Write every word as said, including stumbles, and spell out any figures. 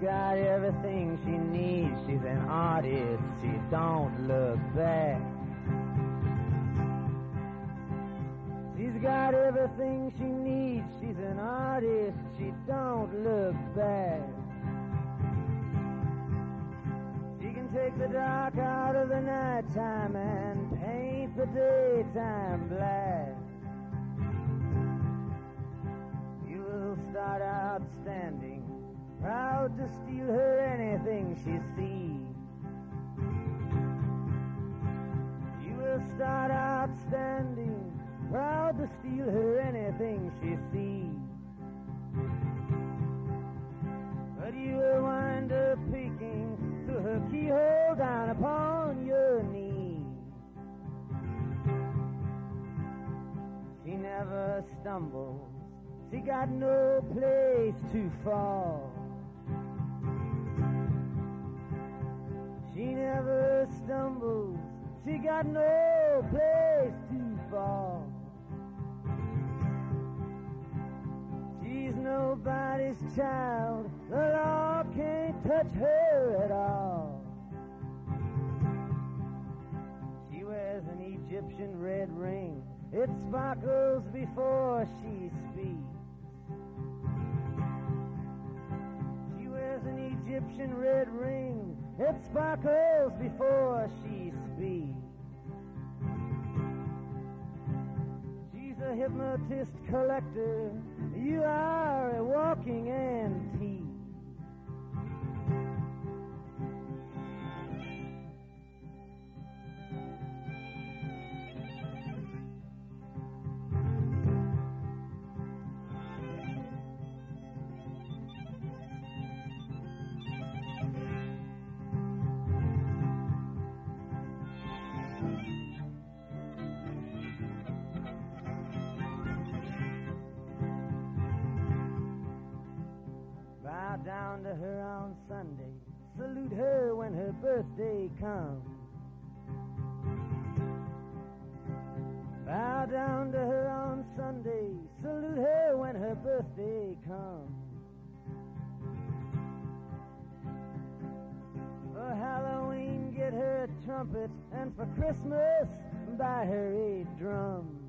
got everything she needs. She's an artist, she don't look back. She's got everything she needs. She's an artist, she don't look back. She can take the dark out of the nighttime and paint the daytime black. You will start out standing, proud to steal her anything she sees. You will start out standing, proud to steal her anything she sees. But you will wind up peeking through her keyhole down upon your knees. She never stumbles, she got no place to fall. She never stumbles, she got no place to fall. She's nobody's child, the law can't touch her at all. She wears an Egyptian red ring, it sparkles before she speaks. She wears an Egyptian red ring, it sparkles before she speaks. She's a hypnotist collector, you are a walking antique. Bow down to her on Sunday, salute her when her birthday comes. Bow down to her on Sunday, salute her when her birthday comes. For Halloween, get her a trumpet, and for Christmas, buy her a drum.